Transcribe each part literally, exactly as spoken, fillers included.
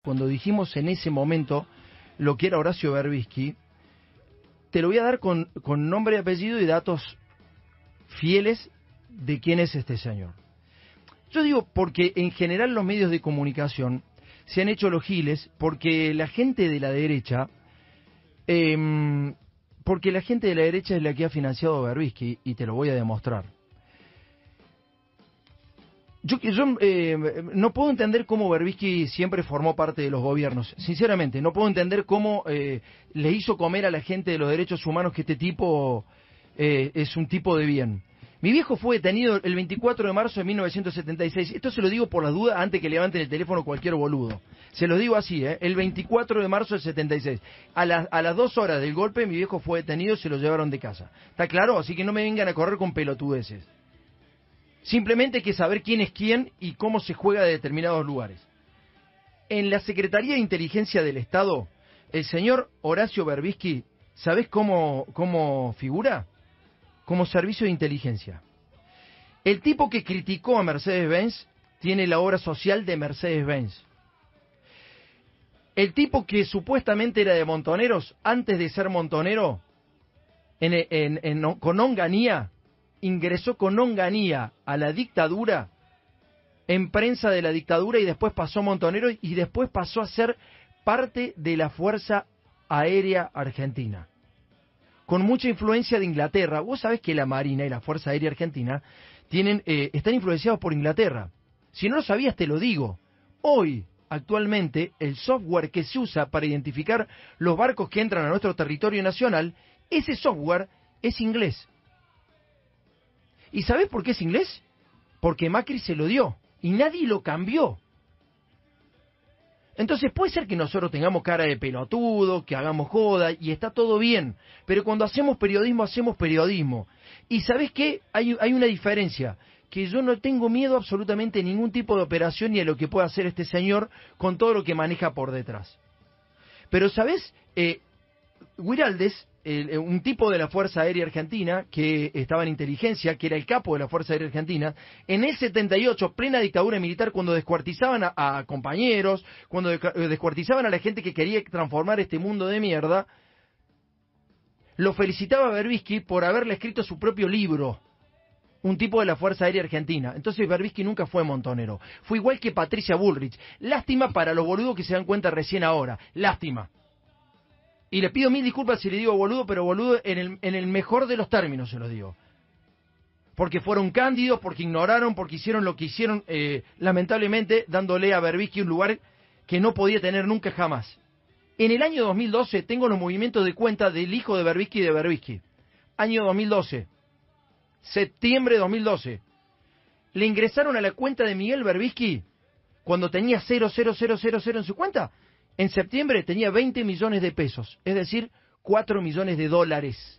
Cuando dijimos en ese momento lo que era Horacio Berbisky, te lo voy a dar con, con nombre, apellido y datos fieles de quién es este señor. Yo digo porque en general los medios de comunicación se han hecho los giles porque la gente de la derecha, eh, porque la gente de la derecha es la que ha financiado a Berbisky, y te lo voy a demostrar. Yo, yo eh, no puedo entender cómo Berbisky siempre formó parte de los gobiernos. Sinceramente, no puedo entender cómo eh, le hizo comer a la gente de los derechos humanos que este tipo eh, es un tipo de bien. Mi viejo fue detenido el veinticuatro de marzo de mil novecientos setenta y seis. Esto se lo digo por las dudas antes que levanten el teléfono cualquier boludo. Se lo digo así, ¿eh? El veinticuatro de marzo del setenta y seis. A, la, a las dos horas del golpe, mi viejo fue detenido y se lo llevaron de casa. ¿Está claro? Así que no me vengan a correr con pelotudeces. Simplemente hay que saber quién es quién y cómo se juega de determinados lugares. En la Secretaría de Inteligencia del Estado, el señor Horacio Berbisky, ¿sabés cómo, cómo figura? Como servicio de inteligencia. El tipo que criticó a Mercedes-Benz tiene la obra social de Mercedes-Benz. El tipo que supuestamente era de Montoneros, antes de ser montonero, en, en, en, con Onganía, ingresó con Onganía a la dictadura, en prensa de la dictadura, y después pasó a Montonero, y después pasó a ser parte de la Fuerza Aérea Argentina, con mucha influencia de Inglaterra. Vos sabés que la Marina y la Fuerza Aérea Argentina tienen, eh, están influenciados por Inglaterra. Si no lo sabías, te lo digo. Hoy, actualmente, el software que se usa para identificar los barcos que entran a nuestro territorio nacional, ese software es inglés. ¿Y sabés por qué es inglés? Porque Macri se lo dio y nadie lo cambió. Entonces puede ser que nosotros tengamos cara de pelotudo, que hagamos joda, y está todo bien, pero cuando hacemos periodismo, hacemos periodismo. Y ¿sabés qué? Hay, hay una diferencia, que yo no tengo miedo absolutamente a ningún tipo de operación ni a lo que pueda hacer este señor con todo lo que maneja por detrás. Pero ¿sabés? Eh, Guiraldes, el, un tipo de la Fuerza Aérea Argentina, que estaba en inteligencia, que era el capo de la Fuerza Aérea Argentina, en el setenta y ocho, plena dictadura militar, cuando descuartizaban a, a compañeros, cuando descuartizaban a la gente que quería transformar este mundo de mierda, lo felicitaba a Berbisky por haberle escrito su propio libro, un tipo de la Fuerza Aérea Argentina. Entonces Berbisky nunca fue montonero. Fue igual que Patricia Bullrich. Lástima para los boludos que se dan cuenta recién ahora. Lástima. Y le pido mil disculpas si le digo boludo, pero boludo en el, en el mejor de los términos se los digo. Porque fueron cándidos, porque ignoraron, porque hicieron lo que hicieron, eh, lamentablemente, dándole a Berbisky un lugar que no podía tener nunca jamás. En el año dos mil doce tengo los movimientos de cuenta del hijo de Berbisky y de Berbisky. Año dos mil doce. Septiembre de dos mil doce. Le ingresaron a la cuenta de Miguel Berbisky cuando tenía cero cero cero cero cero en su cuenta. En septiembre tenía veinte millones de pesos, es decir, cuatro millones de dólares.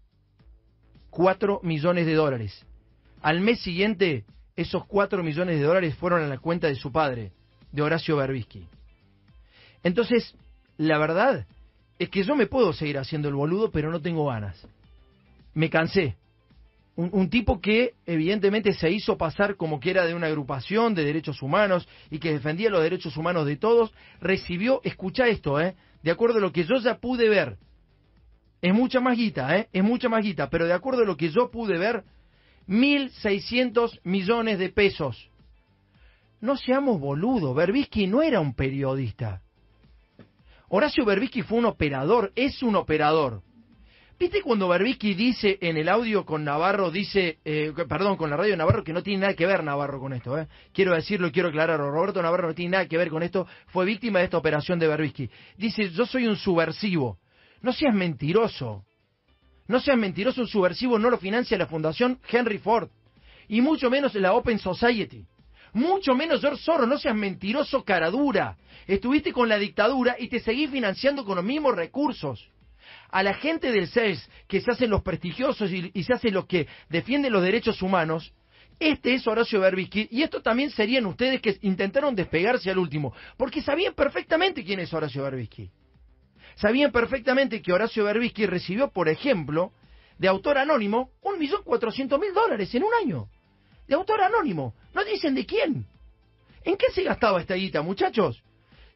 cuatro millones de dólares. Al mes siguiente, esos cuatro millones de dólares fueron a la cuenta de su padre, de Horacio Berbisky. Entonces, la verdad es que yo me puedo seguir haciendo el boludo, pero no tengo ganas. Me cansé. Un, un tipo que evidentemente se hizo pasar como que era de una agrupación de derechos humanos y que defendía los derechos humanos de todos, recibió, escucha esto, eh, de acuerdo a lo que yo ya pude ver, es mucha más guita, eh, es mucha más guita, pero de acuerdo a lo que yo pude ver, mil seiscientos millones de pesos. No seamos boludos, Berbisky no era un periodista. Horacio Berbisky fue un operador, es un operador. ¿Viste cuando Berbisky dice en el audio con Navarro, dice, eh, perdón, con la radio de Navarro, que no tiene nada que ver Navarro con esto, eh? Quiero decirlo y quiero aclararlo, Roberto Navarro no tiene nada que ver con esto, fue víctima de esta operación de Berbisky. Dice, yo soy un subversivo. No seas mentiroso. No seas mentiroso, un subversivo no lo financia la Fundación Henry Ford. Y mucho menos la Open Society. Mucho menos George Soros, no seas mentiroso, cara dura. Estuviste con la dictadura y te seguís financiando con los mismos recursos. A la gente del C E S, que se hacen los prestigiosos y, y se hacen los que defienden los derechos humanos, este es Horacio Berbisky, y esto también serían ustedes que intentaron despegarse al último, porque sabían perfectamente quién es Horacio Berbisky. Sabían perfectamente que Horacio Berbisky recibió, por ejemplo, de autor anónimo, un millón cuatrocientos mil dólares en un año. De autor anónimo. No dicen de quién. ¿En qué se gastaba esta guita, muchachos?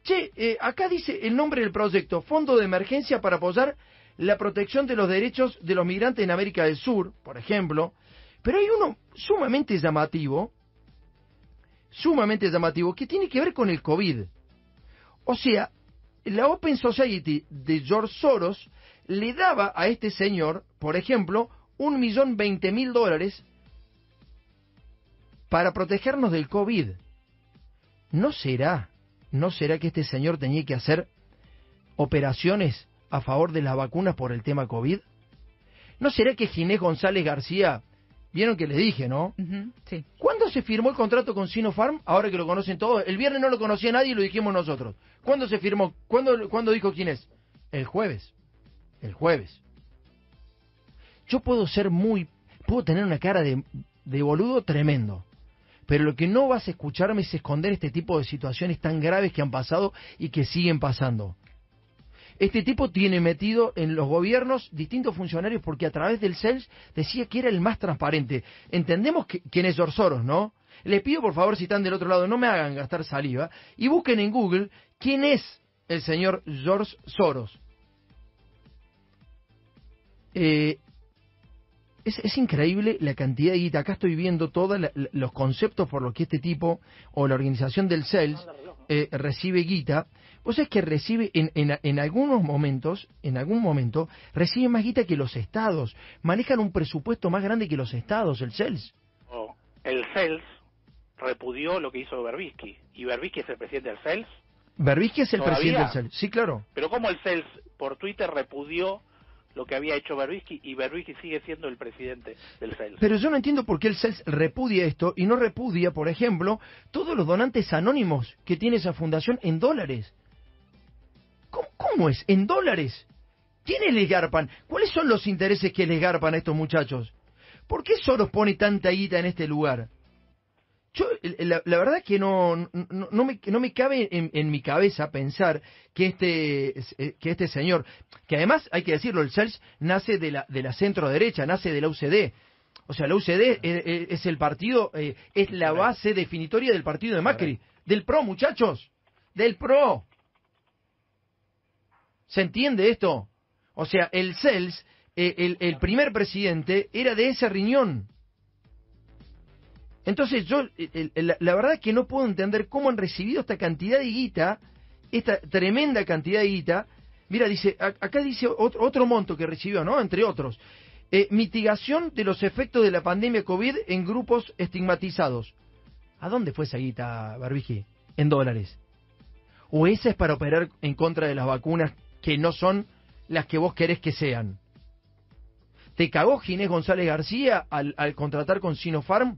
Che, eh, acá dice el nombre del proyecto, Fondo de Emergencia para apoyar la protección de los derechos de los migrantes en América del Sur, por ejemplo. Pero hay uno sumamente llamativo, sumamente llamativo, que tiene que ver con el COVID. O sea, la Open Society de George Soros le daba a este señor, por ejemplo, un millón veinte mil dólares para protegernos del COVID. ¿No será, no será que este señor tenía que hacer operaciones a favor de las vacunas por el tema COVID? ¿No será que Ginés González García, vieron que les dije, ¿no? Uh-huh, sí. ¿Cuándo se firmó el contrato con Sinopharm? Ahora que lo conocen todos. El viernes no lo conocía nadie y lo dijimos nosotros. ¿Cuándo se firmó? ¿Cuándo, ¿cuándo dijo Ginés? El jueves. El jueves. Yo puedo ser muy... Puedo tener una cara de, de boludo tremendo. Pero lo que no vas a escucharme es esconder este tipo de situaciones tan graves que han pasado y que siguen pasando. Este tipo tiene metido en los gobiernos distintos funcionarios porque a través del C E L S decía que era el más transparente. Entendemos que, quién es George Soros, ¿no? Les pido por favor, si están del otro lado, no me hagan gastar saliva y busquen en Google quién es el señor George Soros. Eh, es, es increíble la cantidad de guita. Acá estoy viendo todos los conceptos por los que este tipo o la organización del C E L S eh, recibe guita. Vos sabés que recibe en, en, en algunos momentos, en algún momento, recibe más guita que los estados. Manejan un presupuesto más grande que los estados, el C E L S. Oh, el C E L S repudió lo que hizo Berbisky. ¿Y Berbisky es el presidente del C E L S? Berbisky es el ¿Todavía? presidente del C E L S, sí, claro. Pero ¿cómo el C E L S por Twitter repudió lo que había hecho Berbisky y Berbisky sigue siendo el presidente del C E L S? Pero yo no entiendo por qué el C E L S repudia esto y no repudia, por ejemplo, todos los donantes anónimos que tiene esa fundación en dólares. ¿Cómo, cómo es? ¿En dólares? ¿Quiénes les garpan? ¿Cuáles son los intereses que les garpan a estos muchachos? ¿Por qué Soros pone tanta guita en este lugar? Yo, la, la verdad que no, no, no, me, no me cabe en, en mi cabeza pensar que este, que este señor, que además, hay que decirlo, el C E L S nace de la, de la centro derecha, nace de la U C D. O sea, la U C D es, es el partido, eh, es la base definitoria del partido de Macri. Del PRO, muchachos. Del PRO. ¿Se entiende esto? O sea, el C E L S, eh, el, el primer presidente, era de ese riñón. Entonces yo, eh, la, la verdad es que no puedo entender cómo han recibido esta cantidad de guita, esta tremenda cantidad de guita. Mira, dice, a, acá dice otro, otro monto que recibió, ¿no? Entre otros. Eh, mitigación de los efectos de la pandemia COVID en grupos estigmatizados. ¿A dónde fue esa guita, Berbisky? En dólares. ¿O esa es para operar en contra de las vacunas que no son las que vos querés que sean? ¿Te cagó Ginés González García al, al contratar con Sinopharm?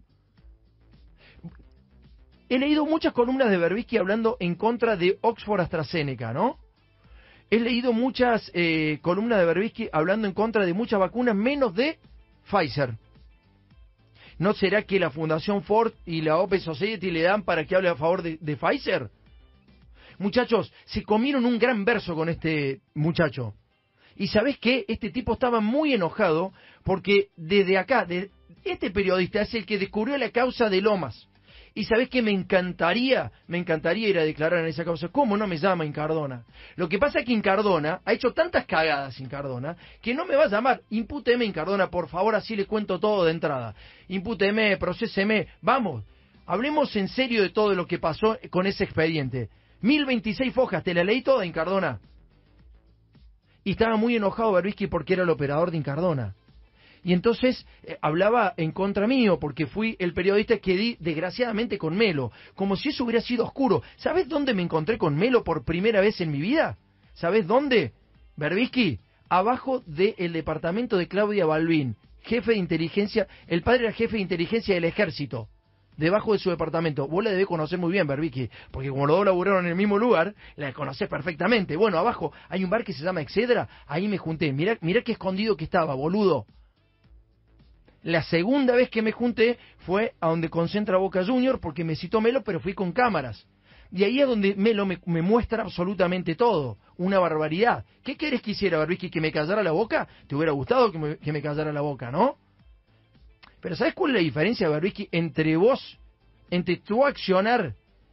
He leído muchas columnas de Berbisky hablando en contra de Oxford AstraZeneca, ¿no? He leído muchas eh, columnas de Berbisky hablando en contra de muchas vacunas, menos de Pfizer. ¿No será que la Fundación Ford y la Open Society le dan para que hable a favor de, de Pfizer? Muchachos, se comieron un gran verso con este muchacho. Y ¿sabés qué? Este tipo estaba muy enojado porque desde acá, de, este periodista es el que descubrió la causa de Lomas. Y ¿sabés qué? Me encantaría, me encantaría ir a declarar en esa causa. ¿Cómo no me llama Incardona? Lo que pasa es que Incardona ha hecho tantas cagadas, Incardona, que no me va a llamar. Impúteme, Incardona, por favor, así le cuento todo de entrada. Impúteme, procéseme. Vamos, hablemos en serio de todo lo que pasó con ese expediente. mil veintiséis fojas, te la leí toda, Incardona. Y estaba muy enojado Berbisky porque era el operador de Incardona. Y entonces eh, hablaba en contra mío, porque fui el periodista que di, desgraciadamente, con Melo, como si eso hubiera sido oscuro. ¿Sabés dónde me encontré con Melo por primera vez en mi vida? ¿Sabés dónde? Berbisky, abajo del departamento de Claudia Balbín, jefe de inteligencia, el padre era jefe de inteligencia del ejército, debajo de su departamento. Vos la debés conocer muy bien, Berbisky, porque como los dos laburaron en el mismo lugar, la conocés perfectamente. Bueno, abajo hay un bar que se llama Excedra, ahí me junté. Mirá, mirá qué escondido que estaba, boludo. La segunda vez que me junté fue a donde concentra Boca Junior, porque me citó Melo, pero fui con cámaras. Y ahí es donde Melo me, me muestra absolutamente todo. Una barbaridad. ¿Qué querés que hiciera, Berbisky? ¿Que me callara la boca? ¿Te hubiera gustado que me, que me callara la boca, no? Pero ¿sabés cuál es la diferencia, Berbisky, entre vos, entre tu accionar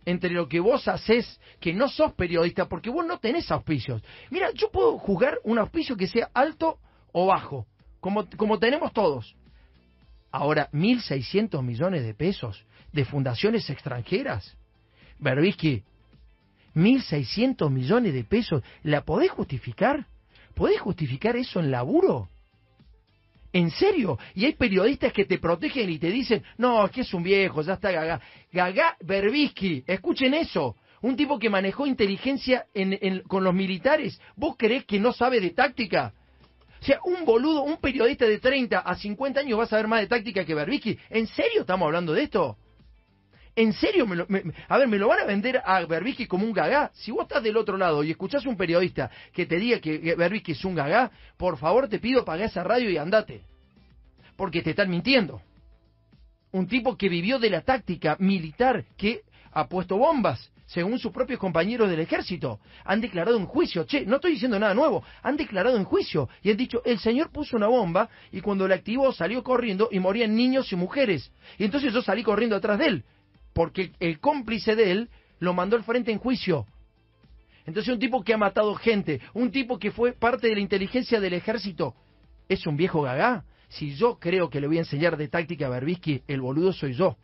entre lo que vos hacés, que no sos periodista, porque vos no tenés auspicios. Mira, yo puedo jugar un auspicio que sea alto o bajo, como, como tenemos todos. Ahora, mil seiscientos millones de pesos de fundaciones extranjeras. Berbisky, mil seiscientos millones de pesos, ¿la podés justificar? ¿Podés justificar eso en laburo? ¿En serio? Y hay periodistas que te protegen y te dicen, no, es que es un viejo, ya está Gagá. Gagá Berbisky, escuchen eso. Un tipo que manejó inteligencia en, en, con los militares. ¿Vos creés que no sabe de táctica? O sea, un boludo, un periodista de treinta a cincuenta años va a saber más de táctica que Berbisky. ¿En serio estamos hablando de esto? ¿En serio? Me lo, me, a ver, ¿me lo van a vender a Berbisky como un gagá? Si vos estás del otro lado y escuchás a un periodista que te diga que Berbisky es un gagá, por favor te pido pagar esa radio y andate. Porque te están mintiendo. Un tipo que vivió de la táctica militar, que ha puesto bombas, según sus propios compañeros del ejército. Han declarado en juicio. Che, no estoy diciendo nada nuevo. Han declarado en juicio y han dicho, el señor puso una bomba y cuando la activó salió corriendo y morían niños y mujeres. Y entonces yo salí corriendo atrás de él. Porque el cómplice de él lo mandó al frente en juicio. Entonces un tipo que ha matado gente, un tipo que fue parte de la inteligencia del ejército, ¿es un viejo gagá? Si yo creo que le voy a enseñar de táctica a Berbisky, el boludo soy yo.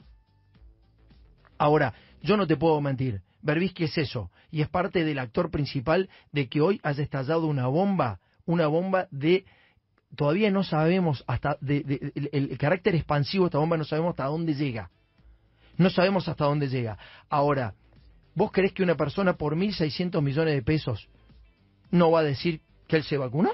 Ahora, yo no te puedo mentir, Berbisky es eso, y es parte del actor principal de que hoy haya estallado una bomba, una bomba de... Todavía no sabemos hasta... De, de, el, el carácter expansivo de esta bomba no sabemos hasta dónde llega. No sabemos hasta dónde llega. Ahora, ¿vos creés que una persona por mil seiscientos millones de pesos no va a decir que él se vacunó?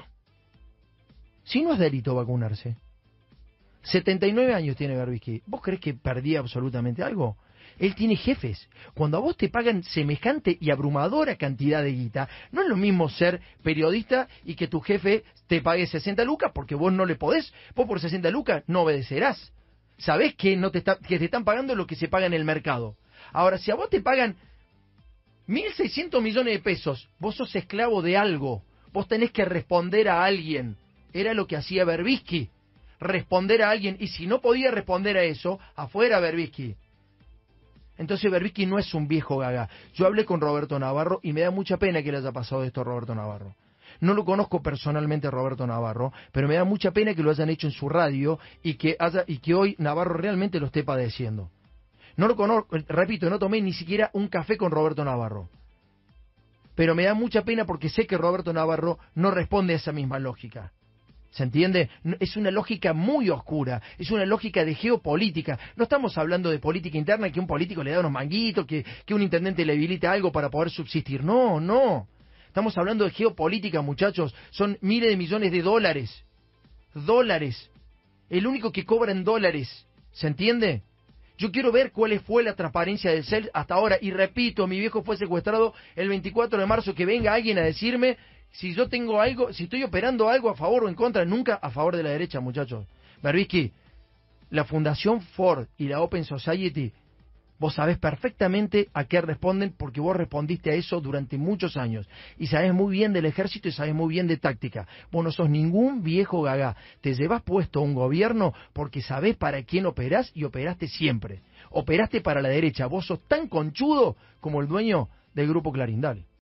Si no es delito vacunarse. setenta y nueve años tiene Berbisky. ¿Vos creés que perdía absolutamente algo? Él tiene jefes. Cuando a vos te pagan semejante y abrumadora cantidad de guita, no es lo mismo ser periodista y que tu jefe te pague sesenta lucas porque vos no le podés. Vos por sesenta lucas no obedecerás. Sabés que, no te está, que te están pagando lo que se paga en el mercado. Ahora, si a vos te pagan mil seiscientos millones de pesos, vos sos esclavo de algo. Vos tenés que responder a alguien. Era lo que hacía Berbisky. Responder a alguien. Y si no podía responder a eso, afuera Berbisky. Entonces Berbisky no es un viejo gaga. Yo hablé con Roberto Navarro y me da mucha pena que le haya pasado esto a Roberto Navarro. No lo conozco personalmente a Roberto Navarro, pero me da mucha pena que lo hayan hecho en su radio y que haya, y que hoy Navarro realmente lo esté padeciendo. No lo conozco, repito, no tomé ni siquiera un café con Roberto Navarro. Pero me da mucha pena porque sé que Roberto Navarro no responde a esa misma lógica. ¿Se entiende? Es una lógica muy oscura, es una lógica de geopolítica. No estamos hablando de política interna, que un político le da unos manguitos, que, que un intendente le habilita algo para poder subsistir. No, no. Estamos hablando de geopolítica, muchachos. Son miles de millones de dólares. Dólares. El único que cobra en dólares. ¿Se entiende? Yo quiero ver cuál fue la transparencia del C E L hasta ahora. Y repito, mi viejo fue secuestrado el veinticuatro de marzo. Que venga alguien a decirme si yo tengo algo, si estoy operando algo a favor o en contra. Nunca a favor de la derecha, muchachos. Berbisky, la Fundación Ford y la Open Society, vos sabés perfectamente a qué responden porque vos respondiste a eso durante muchos años. Y sabés muy bien del ejército y sabés muy bien de táctica. Vos no sos ningún viejo gagá. Te llevas puesto a un gobierno porque sabés para quién operás y operaste siempre. Operaste para la derecha. Vos sos tan conchudo como el dueño del Grupo Clarín. Dale.